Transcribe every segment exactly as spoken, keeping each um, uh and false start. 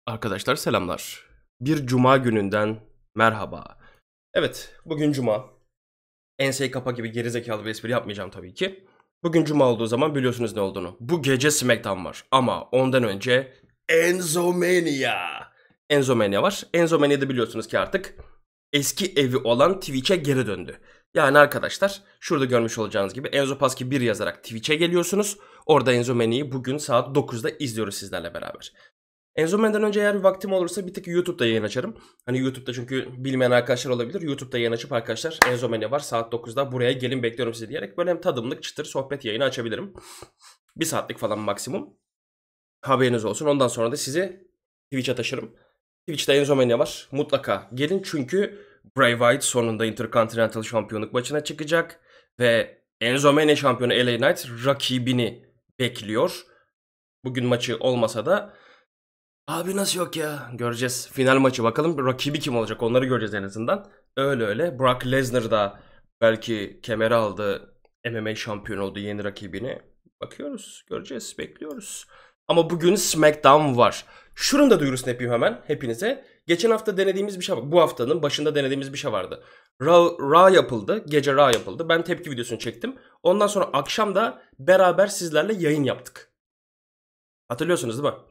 Arkadaşlar selamlar. Bir cuma gününden merhaba. Evet, bugün cuma. Enseyi kapa gibi gerizekalı bir espri yapmayacağım tabii ki. Bugün cuma olduğu zaman biliyorsunuz ne olduğunu. Bu gece SmackDown var ama ondan önce Enzomania. Enzomania var. Enzomania'da biliyorsunuz ki artık eski evi olan Twitch'e geri döndü. Yani arkadaşlar şurada görmüş olacağınız gibi Enzopaski bir yazarak Twitch'e geliyorsunuz. Orada Enzomania'yı bugün saat dokuzda izliyoruz sizlerle beraber. Enzomania'dan önce eğer bir vaktim olursa bir tık YouTube'da yayın açarım. Hani YouTube'da çünkü bilmeyen arkadaşlar olabilir. YouTube'da yayın açıp arkadaşlar Enzomania var saat dokuzda buraya gelin bekliyorum sizi diyerek böyle hem tadımlık çıtır sohbet yayını açabilirim. Bir saatlik falan maksimum. Haberiniz olsun. Ondan sonra da sizi Twitch'e taşırım. Twitch'te Enzomania var. Mutlaka gelin çünkü Bray Wyatt sonunda Intercontinental şampiyonluk maçına çıkacak. Ve Enzomania şampiyonu L A Knight rakibini bekliyor. Bugün maçı olmasa da abi nasıl yok ya? Göreceğiz. Final maçı bakalım rakibi kim olacak onları göreceğiz en azından. Öyle öyle. Brock Lesnar da belki kemeri aldı. M M A şampiyonu oldu yeni rakibini. Bakıyoruz. Göreceğiz. Bekliyoruz. Ama bugün SmackDown var. Şunun da duyurusunu yapayım hemen hepinize. Geçen hafta denediğimiz bir şey var. Bu haftanın başında denediğimiz bir şey vardı. Raw, Raw yapıldı. Gece Raw yapıldı. Ben tepki videosunu çektim. Ondan sonra akşam da beraber sizlerle yayın yaptık. Hatırlıyorsunuz değil mi?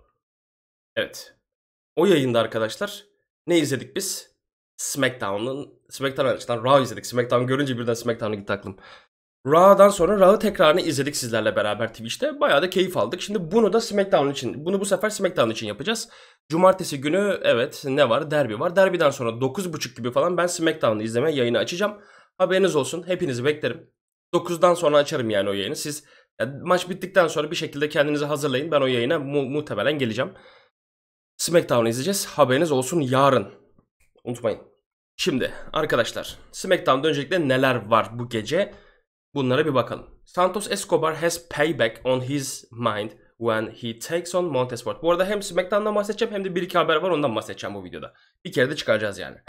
Evet. O yayında arkadaşlar ne izledik biz? SmackDown'un SmackDown açıdan Raw izledik. SmackDown görünce birden SmackDown'a gitti aklım. Raw'dan sonra Raw'ı tekrarını izledik sizlerle beraber Twitch'te. Bayağı da keyif aldık. Şimdi bunu da SmackDown için, bunu bu sefer SmackDown için yapacağız. Cumartesi günü evet ne var? Derby var. Derby'den sonra dokuz buçuk gibi falan ben SmackDown'ı izlemeye yayını açacağım. Haberiniz olsun. Hepinizi beklerim. dokuzdan sonra açarım yani o yayını. Siz yani maç bittikten sonra bir şekilde kendinizi hazırlayın. Ben o yayına mu muhtemelen geleceğim. SmackDown'u izleyeceğiz. Haberiniz olsun yarın. Unutmayın. Şimdi arkadaşlar SmackDown'da öncelikle neler var bu gece? Bunlara bir bakalım. Santos Escobar has payback on his mind when he takes on Montesport. Bu arada hem SmackDown'dan bahsedeceğim hem de bir iki haber var ondan bahsedeceğim bu videoda. Bir kere de çıkaracağız yani.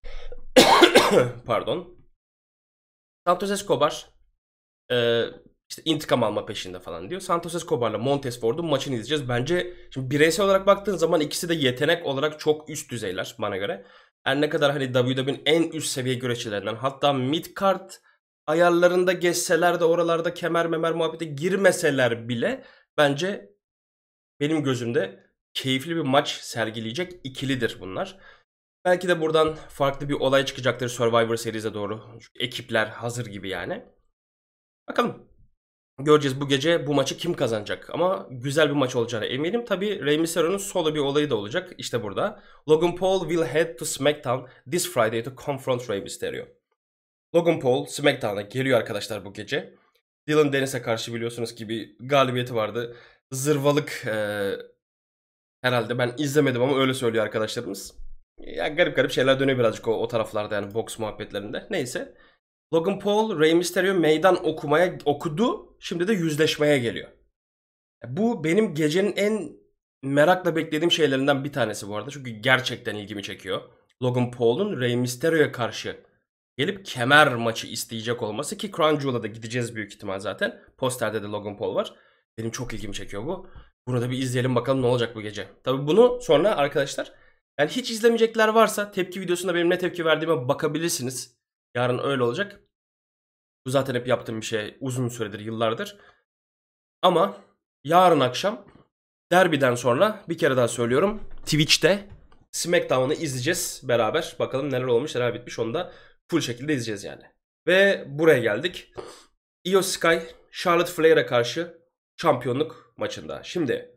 Pardon. Santos Escobar e, işte intikam alma peşinde falan diyor. Santos Escobar'la Montesford'un maçını izleyeceğiz. Bence şimdi bireysel olarak baktığın zaman ikisi de yetenek olarak çok üst düzeyler bana göre. Her ne kadar hani W W E'nin en üst seviye güreşçilerinden hatta mid-card ayarlarında geçseler de oralarda kemer memer muhabbete girmeseler bile bence benim gözümde keyifli bir maç sergileyecek ikilidir bunlar. Belki de buradan farklı bir olay çıkacaktır Survivor Series'e doğru. Ekipler hazır gibi yani. Bakalım. Göreceğiz bu gece bu maçı kim kazanacak. Ama güzel bir maç olacağına eminim. Tabii Rey Mysterio'nun solo bir olayı da olacak. İşte burada. Logan Paul will head to SmackDown this Friday to confront Rey Mysterio. Logan Paul SmackDown'a geliyor arkadaşlar bu gece. Dylan Dennis'e karşı biliyorsunuz ki bir galibiyeti vardı. Zırvalık ee, herhalde ben izlemedim ama öyle söylüyor arkadaşlarımız. Ya garip garip şeyler dönüyor birazcık o, o taraflarda yani boks muhabbetlerinde. Neyse. Logan Paul, Rey Mysterio meydan okumaya okudu. Şimdi de yüzleşmeye geliyor. Bu benim gecenin en merakla beklediğim şeylerinden bir tanesi bu arada. Çünkü gerçekten ilgimi çekiyor. Logan Paul'un Rey Mysterio'ya karşı gelip kemer maçı isteyecek olması ki Crown Jewel'a da gideceğiz büyük ihtimal zaten. Posterde de Logan Paul var. Benim çok ilgimi çekiyor bu. Bunu da bir izleyelim bakalım ne olacak bu gece. Tabii bunu sonra arkadaşlar yani hiç izlemeyecekler varsa tepki videosunda benim ne tepki verdiğime bakabilirsiniz. Yarın öyle olacak. Bu zaten hep yaptığım bir şey uzun süredir, yıllardır. Ama yarın akşam derbiden sonra bir kere daha söylüyorum. Twitch'te SmackDown'ı izleyeceğiz beraber. Bakalım neler olmuş, neler bitmiş onu da full şekilde izleyeceğiz yani. Ve buraya geldik. Io Sky, Charlotte Flair'e karşı şampiyonluk maçında. Şimdi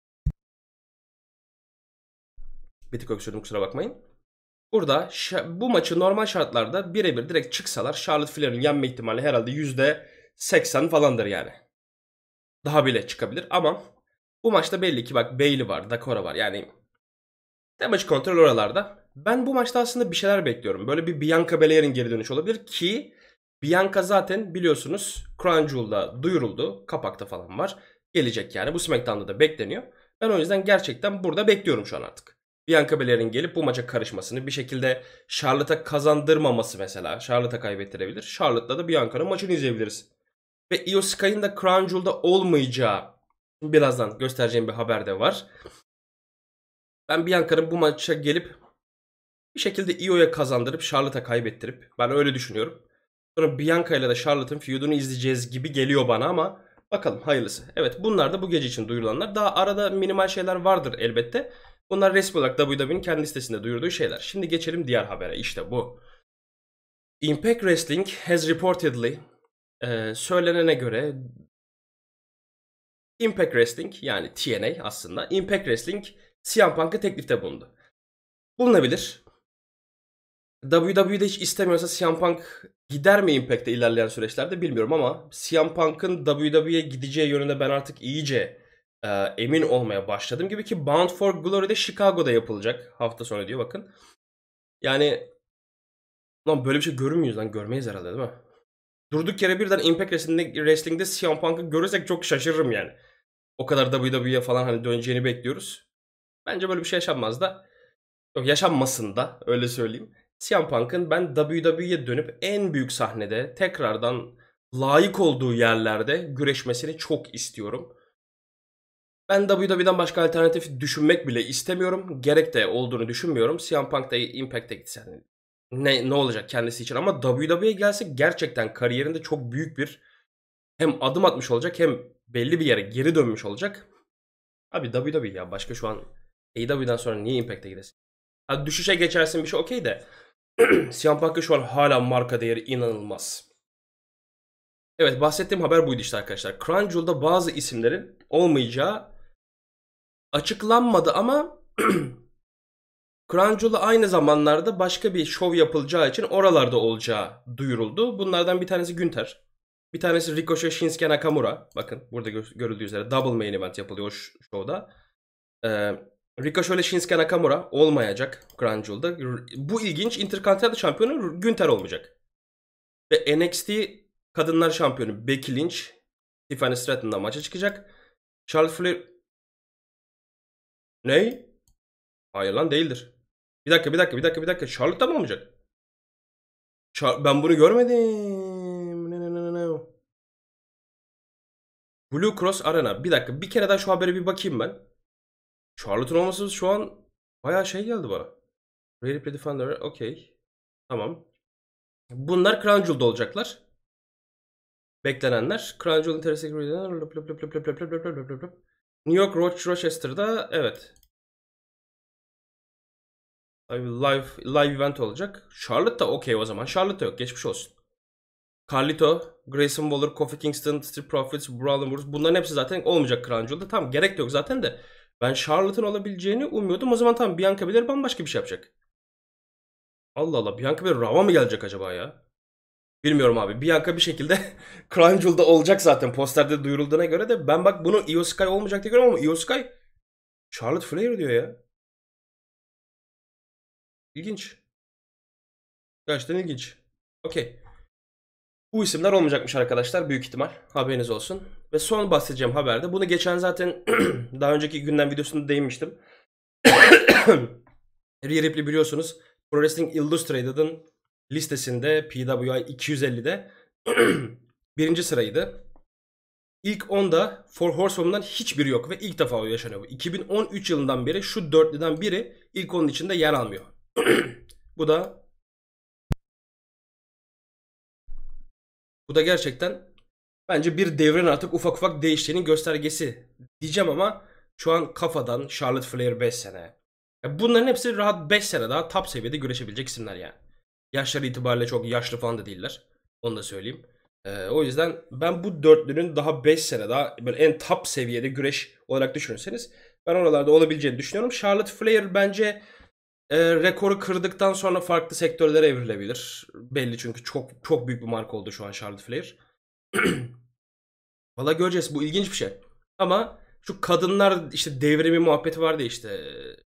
bir tık öksürdüm kusura bakmayın. Burada bu maçı normal şartlarda birebir direkt çıksalar Charlotte Flair'in yenme ihtimali herhalde yüzde seksen falandır yani. Daha bile çıkabilir ama bu maçta belli ki bak Bayley var, Dakota var yani damage kontrol oralarda. Ben bu maçta aslında bir şeyler bekliyorum. Böyle bir Bianca Belair'in geri dönüşü olabilir ki Bianca zaten biliyorsunuz Crown Jewel'da duyuruldu. Kapakta falan var. Gelecek yani. Bu SmackDown'da da bekleniyor. Ben o yüzden gerçekten burada bekliyorum şu an artık. Bianca Belair'in gelip bu maça karışmasını bir şekilde Charlotte'a kazandırmaması mesela. Charlotte'a kaybettirebilir. Charlotte'la da Bianca'nın maçını izleyebiliriz. Ve Io Sky'ın da Crown Jewel'da olmayacağı birazdan göstereceğim bir haber de var. Ben Bianca'nın bu maça gelip bir şekilde Io'ya kazandırıp Charlotte'a kaybettirip, ben öyle düşünüyorum. Sonra Bianca ile de Charlotte'ın feud'unu izleyeceğiz gibi geliyor bana ama bakalım hayırlısı. Evet, bunlar da bu gece için duyurulanlar. Daha arada minimal şeyler vardır elbette. Bunlar resmi olarak W W E'nin kendi sitesinde duyurduğu şeyler. Şimdi geçelim diğer habere. İşte bu. Impact Wrestling has reportedly e, söylenene göre Impact Wrestling, yani T N A aslında, Impact Wrestling C M Punk'ı teklifte bulundu. Bulunabilir. W W E'de hiç istemiyorsa C M Punk gider mi Impact'te ilerleyen süreçlerde bilmiyorum ama C M Punk'ın W W E'ye gideceği yönünde ben artık iyice e, emin olmaya başladım gibi ki Bound for Glory'de Chicago'da yapılacak hafta sonu diyor bakın. Yani lan böyle bir şey görür müyüz lan? Görmeyiz herhalde değil mi? Durduk yere birden Impact Wrestling'de, Wrestling'de C M Punk'ı görürsek çok şaşırırım yani. O kadar W W E'ye falan hani döneceğini bekliyoruz. Bence böyle bir şey yaşanmaz da. Yok, yaşanmasın da, öyle söyleyeyim. C M Punk'ın ben W W E'ye dönüp en büyük sahnede tekrardan layık olduğu yerlerde güreşmesini çok istiyorum. Ben W W E'den başka alternatif düşünmek bile istemiyorum. Gerek de olduğunu düşünmüyorum. C M Punk da Impact'e gitse hani ne, ne olacak kendisi için, ama W W E'ye gelse gerçekten kariyerinde çok büyük bir hem adım atmış olacak hem belli bir yere geri dönmüş olacak. Abi W W E ya, başka şu an A E W'den sonra niye Impact'e gidesin? Ha, düşüşe geçersin bir şey okey de C M Punk'ın şu an hala marka değeri inanılmaz. Evet, bahsettiğim haber buydu işte arkadaşlar. Crown Jewel'da bazı isimlerin olmayacağı açıklanmadı ama Crown Jewel'da aynı zamanlarda başka bir şov yapılacağı için oralarda olacağı duyuruldu. Bunlardan bir tanesi Günther. Bir tanesi Ricochet, Shinsuke Nakamura. Bakın burada gö- görüldüğü üzere double main event yapılıyor o şovda. Ee, Ricochet ile Shinsuke Nakamura olmayacak Crown Jewel'da. Bu ilginç. Intercontinental şampiyonu Günther olmayacak. Ve N X T Kadınlar Şampiyonu Becky Lynch Tiffany Stratton'la maça çıkacak. Charlotte Flair... Ne? Hayır lan, değildir. Bir dakika bir dakika bir dakika bir dakika. Charlotte'da mı olmayacak? Char- ben bunu görmedim. Ne, ne, ne, ne. Blue Cross Arena. Bir dakika, bir kere daha şu habere bir bakayım ben. Charlotte'un olması şu an bayağı şey geldi bana. Rhea Ripley Defender. Okey. Tamam. Bunlar Crown Jewel'da olacaklar. Beklenenler. Crown Jewel Interest New York Roch Rochester'da evet. Live live event olacak. Charlotte da okey o zaman. Charlotte da yok. Geçmiş olsun. Carlito, Grayson Waller, Kofi Kingston, Street Profits, Brawley Wars, bunların hepsi zaten olmayacak Crown Jewel'da. Tamam, gerek de yok zaten de. Ben Charlotte'ın olabileceğini umuyordum. O zaman tamam, Bianca Belair bambaşka bir şey yapacak. Allah Allah, Bianca Belair Raw'a mı gelecek acaba ya? Bilmiyorum abi. Bianca bir şekilde Crown Jewel'da olacak zaten. Posterde duyurulduğuna göre de ben bak bunu Io Sky olmayacak diye görüyorum ama Io Sky Charlotte Flair diyor ya. İlginç. Gerçekten ilginç. Okey. Bu isimler olmayacakmış arkadaşlar, büyük ihtimal. Haberiniz olsun. Ve son bahsedeceğim haberde. Bunu geçen zaten daha önceki günden videosunda değinmiştim. Rhea Ripley biliyorsunuz Pro Wrestling Illustrated'ın listesinde P W I iki yüz ellide birinci sıraydı. İlk onda Four Horsewoman'dan hiçbiri yok ve ilk defa o yaşanıyor. iki bin on üç yılından beri şu dörtlüden biri ilk onun içinde yer almıyor. Bu da bu da gerçekten bence bir devrin artık ufak ufak değiştiğinin göstergesi diyeceğim ama şu an kafadan Charlotte Flair beş sene. Bunların hepsi rahat beş sene daha top seviyede güreşebilecek isimler yani. Yaşları itibariyle çok yaşlı falan da değiller. Onu da söyleyeyim. Ee, o yüzden ben bu dörtlünün daha beş sene daha böyle en top seviyede güreş olarak düşünürseniz ben oralarda olabileceğini düşünüyorum. Charlotte Flair bence e, rekoru kırdıktan sonra farklı sektörlere evrilebilir. Belli, çünkü çok çok büyük bir marka oldu şu an Charlotte Flair. Valla göreceğiz, bu ilginç bir şey. Ama şu kadınlar işte devrimi muhabbeti vardı işte.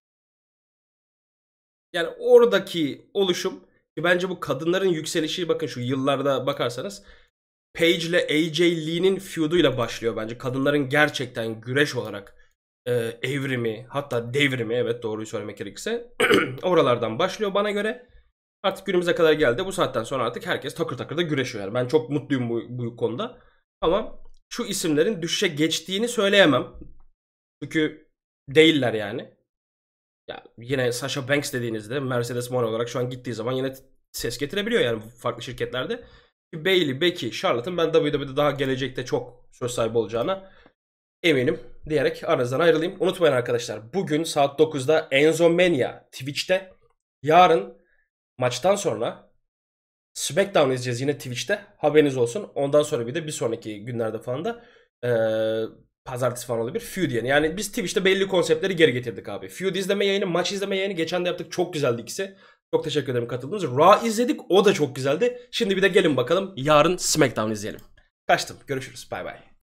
Yani oradaki oluşum, bence bu kadınların yükselişi, bakın şu yıllarda bakarsanız Paige ile A J Lee'nin feud'uyla başlıyor bence. Kadınların gerçekten güreş olarak e, evrimi, hatta devrimi, evet doğruyu söylemek gerekirse oralardan başlıyor bana göre. Artık günümüze kadar geldi. Bu saatten sonra artık herkes takır takır da güreşiyor yani. Ben çok mutluyum bu, bu konuda. Ama şu isimlerin düşüşe geçtiğini söyleyemem. Çünkü değiller yani. Ya yine Sasha Banks dediğinizde Mercedes Moné olarak şu an gittiği zaman yine ses getirebiliyor yani farklı şirketlerde. Bayley, Becky, Charlotte'ın ben W W E'de daha gelecekte çok söz sahibi olacağına eminim diyerek aranızdan ayrılayım. Unutmayın arkadaşlar, bugün saat dokuzda Enzo Mania Twitch'te. Yarın maçtan sonra SmackDown izleyeceğiz yine Twitch'te. Haberiniz olsun. Ondan sonra bir de bir sonraki günlerde falan da ee, pazartesi falan olabilir. Feud yani. Yani biz Twitch'te belli konseptleri geri getirdik abi. Feud izleme yayını, maç izleme yayını geçen de yaptık. Çok güzeldi ikisi. Çok teşekkür ederim katıldığınız için. Raw izledik. O da çok güzeldi. Şimdi bir de gelin bakalım yarın SmackDown izleyelim. Kaçtım. Görüşürüz. Bay bay.